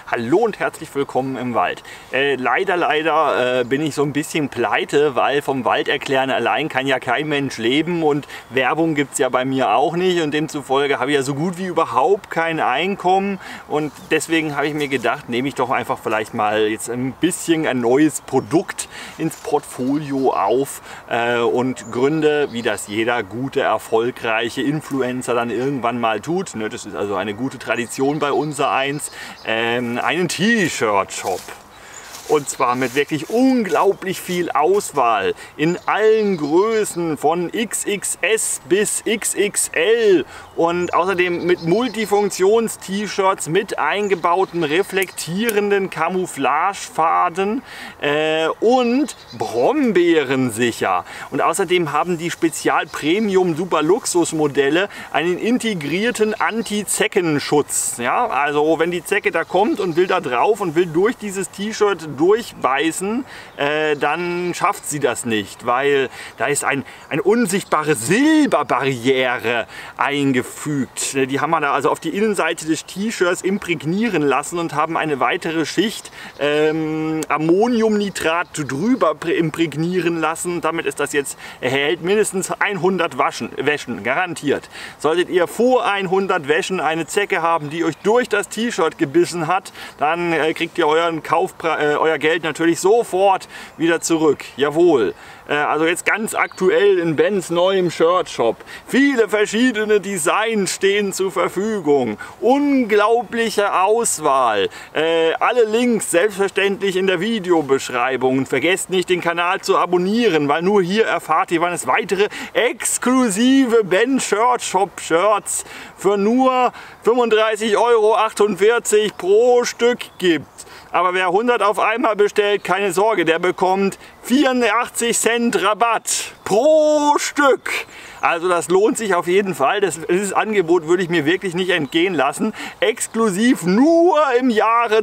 Hallo und herzlich willkommen im Wald. Leider bin ich so ein bisschen pleite, weil vom Wald erklären allein kann ja kein Mensch leben und Werbung gibt es ja bei mir auch nicht und demzufolge habe ich ja so gut wie überhaupt kein Einkommen und deswegen habe ich mir gedacht, nehme ich doch einfach vielleicht mal jetzt ein bisschen ein neues Produkt ins Portfolio auf und gründe, wie das jeder gute, erfolgreiche Influencer dann irgendwann mal tut. Das ist also eine gute Tradition bei unsereins. Einen T-Shirt-Shop. Und zwar mit wirklich unglaublich viel Auswahl in allen Größen von XXS bis XXL und außerdem mit Multifunktions-T-Shirts mit eingebauten reflektierenden Camouflagefaden und brombeerensicher. Und außerdem haben die Spezial-Premium-Super-Luxus-Modelle einen integrierten Anti-Zeckenschutz. Ja, also wenn die Zecke da kommt und will da drauf und will durch dieses T-Shirt durchbeißen, dann schafft sie das nicht, weil da ist eine unsichtbare Silberbarriere eingefügt. Die haben wir da also auf die Innenseite des T-Shirts imprägnieren lassen und haben eine weitere Schicht Ammoniumnitrat drüber imprägnieren lassen. Damit ist das jetzt, hält mindestens 100 Wäschen, garantiert. Solltet ihr vor 100 Wäschen eine Zecke haben, die euch durch das T-Shirt gebissen hat, dann kriegt ihr euer Geld natürlich sofort wieder zurück. Jawohl. Also jetzt ganz aktuell in Bens neuem Shirt-Shop. Viele verschiedene Designs stehen zur Verfügung. Unglaubliche Auswahl. Alle Links selbstverständlich in der Videobeschreibung. Und vergesst nicht, den Kanal zu abonnieren, weil nur hier erfahrt ihr, wann es weitere exklusive Ben Shirt Shop Shirts für nur 35,48 € pro Stück gibt. Aber wer 100 auf einmal bestellt, keine Sorge, der bekommt 84 Cent Rabatt pro Stück. Also das lohnt sich auf jeden Fall. Dieses Angebot würde ich mir wirklich nicht entgehen lassen. Exklusiv nur im Jahre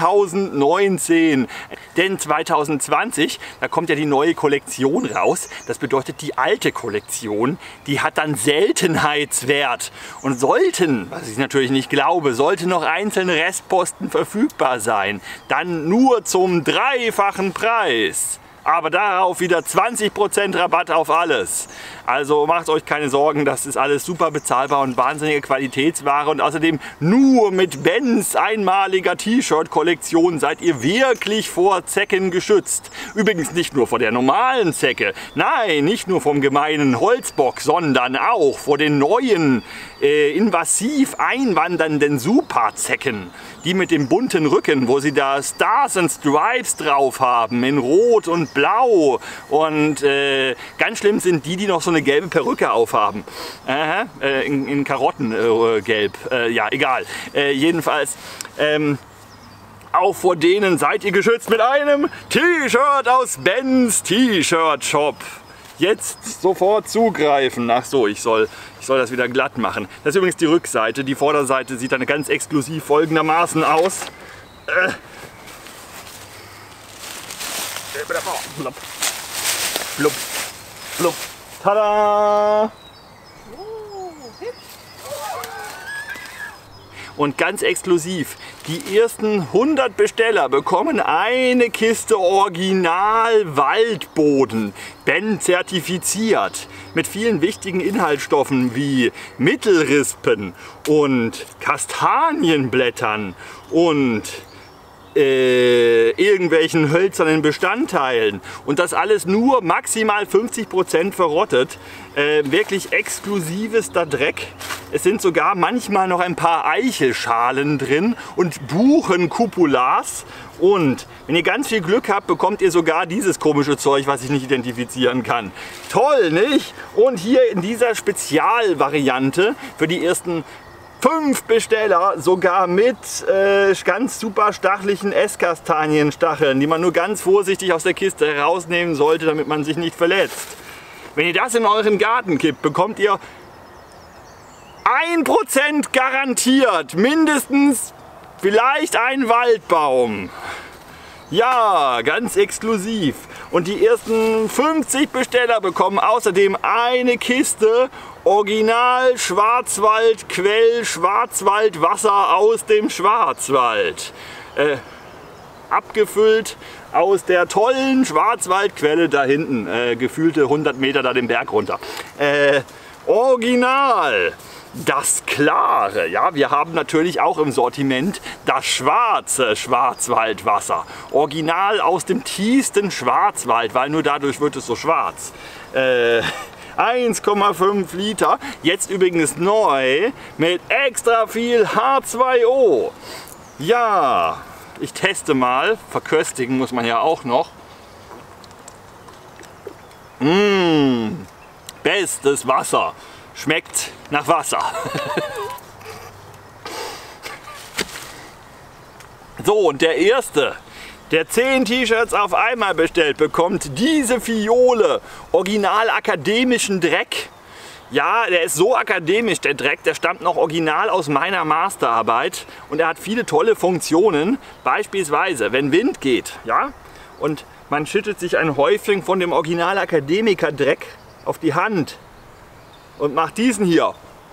2019. Denn 2020, da kommt ja die neue Kollektion raus. Das bedeutet, die alte Kollektion, die hat dann Seltenheitswert. Und sollten, was ich natürlich nicht glaube, sollten noch einzelne Restposten verfügbar sein, dann nur zum dreifachen Preis. Aber darauf wieder 20% Rabatt auf alles. Also macht euch keine Sorgen, das ist alles super bezahlbar und wahnsinnige Qualitätsware. Und außerdem nur mit Bens einmaliger T-Shirt-Kollektion seid ihr wirklich vor Zecken geschützt. Übrigens nicht nur vor der normalen Zecke, nein, nicht nur vom gemeinen Holzbock, sondern auch vor den neuen, invasiv einwandernden Superzecken. Die mit dem bunten Rücken, wo sie da Stars and Stripes drauf haben, in Rot und Blau. Und ganz schlimm sind die, die noch so eine gelbe Perücke aufhaben. In Karottengelb. Ja, egal. Jedenfalls, auch vor denen seid ihr geschützt mit einem T-Shirt aus Bens T-Shirt Shop. Jetzt sofort zugreifen. Ach so, ich soll das wieder glatt machen. Das ist übrigens die Rückseite. Die Vorderseite sieht dann ganz exklusiv folgendermaßen aus. Blub, blub, blub. Tada! Und ganz exklusiv, die ersten 100 Besteller bekommen eine Kiste Original Waldboden, Ben zertifiziert, mit vielen wichtigen Inhaltsstoffen wie Mittelrispen und Kastanienblättern und irgendwelchen hölzernen Bestandteilen und das alles nur maximal 50% verrottet. Wirklich exklusivester Dreck. Es sind sogar manchmal noch ein paar Eichelschalen drin und Buchenkupulas. Und wenn ihr ganz viel Glück habt, bekommt ihr sogar dieses komische Zeug, was ich nicht identifizieren kann. Toll, nicht? Und hier in dieser Spezialvariante für die ersten 5 Besteller sogar mit ganz super stachlichen Esskastanienstacheln, die man nur ganz vorsichtig aus der Kiste herausnehmen sollte, damit man sich nicht verletzt. Wenn ihr das in euren Garten kippt, bekommt ihr 1% garantiert, mindestens vielleicht ein Waldbaum. Ja, ganz exklusiv. Und die ersten 50 Besteller bekommen außerdem eine Kiste Original Schwarzwaldquell, Schwarzwaldwasser aus dem Schwarzwald. Abgefüllt aus der tollen Schwarzwaldquelle da hinten, gefühlte 100 Meter da den Berg runter. Original. Das klare, ja, wir haben natürlich auch im Sortiment das schwarze Schwarzwaldwasser. Original aus dem tiefsten Schwarzwald, weil nur dadurch wird es so schwarz. 1,5 Liter, jetzt übrigens neu mit extra viel H2O. Ja, ich teste mal, verköstigen muss man ja auch noch. Bestes Wasser. Schmeckt nach Wasser. So, und der Erste, der 10 T-Shirts auf einmal bestellt, bekommt diese Fiole, original akademischen Dreck. Ja, der ist so akademisch, der Dreck, der stammt noch original aus meiner Masterarbeit und er hat viele tolle Funktionen. Beispielsweise, wenn Wind geht, ja, und man schüttet sich ein Häufchen von dem Original Akademiker Dreck auf die Hand und macht diesen hier,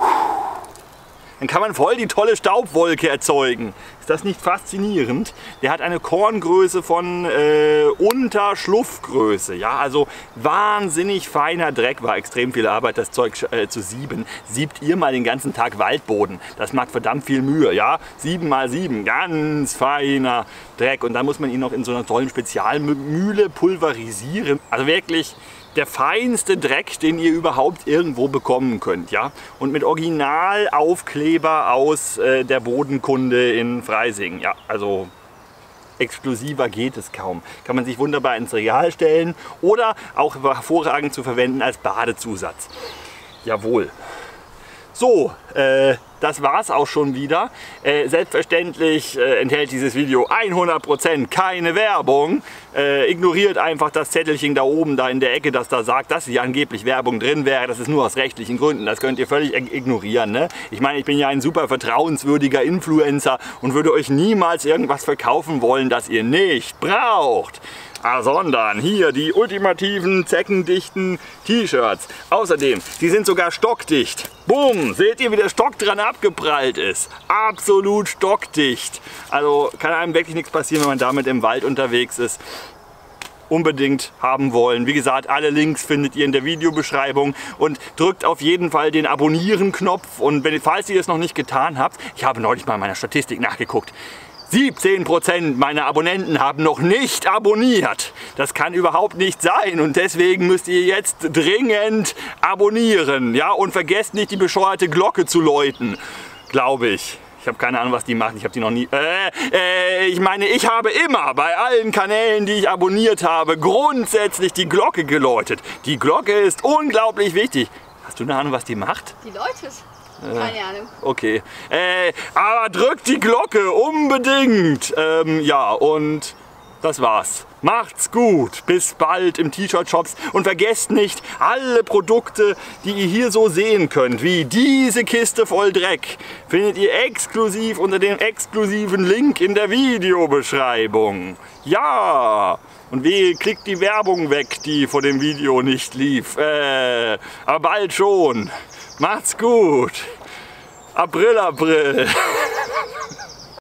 dann kann man voll die tolle Staubwolke erzeugen. Ist das nicht faszinierend? Der hat eine Korngröße von Unterschluffgröße. Ja, also wahnsinnig feiner Dreck. War extrem viel Arbeit, das Zeug zu sieben. Siebt ihr mal den ganzen Tag Waldboden. Das macht verdammt viel Mühe. Ja, 7 mal 7, ganz feiner Dreck. Und dann muss man ihn noch in so einer tollen Spezialmühle pulverisieren. Also wirklich der feinste Dreck, den ihr überhaupt irgendwo bekommen könnt, ja, und mit Originalaufkleber aus der Bodenkunde in Freising, ja, also exklusiver geht es kaum. Kann man sich wunderbar ins Regal stellen oder auch hervorragend zu verwenden als Badezusatz. Jawohl. So, das war's auch schon wieder. Selbstverständlich enthält dieses Video 100% keine Werbung. Ignoriert einfach das Zettelchen da oben, da in der Ecke, das da sagt, dass hier angeblich Werbung drin wäre. Das ist nur aus rechtlichen Gründen. Das könnt ihr völlig ignorieren. Ne? Ich meine, ich bin ja ein super vertrauenswürdiger Influencer und würde euch niemals irgendwas verkaufen wollen, das ihr nicht braucht. Sondern hier die ultimativen zeckendichten T-Shirts. Außerdem, die sind sogar stockdicht. Bumm, seht ihr, wie der Stock dran abgeprallt ist? Absolut stockdicht. Also kann einem wirklich nichts passieren, wenn man damit im Wald unterwegs ist. Unbedingt haben wollen. Wie gesagt, alle Links findet ihr in der Videobeschreibung und drückt auf jeden Fall den Abonnieren-Knopf. Und falls ihr es noch nicht getan habt, ich habe neulich mal in meiner Statistik nachgeguckt, 17% meiner Abonnenten haben noch nicht abonniert. Das kann überhaupt nicht sein und deswegen müsst ihr jetzt dringend abonnieren. Ja? Und vergesst nicht, die bescheuerte Glocke zu läuten, glaube ich. Ich habe keine Ahnung, was die macht. Ich habe die noch nie... ich meine, ich habe immer bei allen Kanälen, die ich abonniert habe, grundsätzlich die Glocke geläutet. Die Glocke ist unglaublich wichtig. Hast du eine Ahnung, was die macht? Die läutet. Keine Ahnung. Okay. Aber drückt die Glocke unbedingt. Ja, und das war's. Macht's gut. Bis bald im T-Shirt-Shops. Und vergesst nicht, alle Produkte, die ihr hier so sehen könnt, wie diese Kiste voll Dreck, findet ihr exklusiv unter dem exklusiven Link in der Videobeschreibung. Ja! Und wehe, klickt die Werbung weg, die vor dem Video nicht lief. Aber bald schon. Macht's gut. April, April.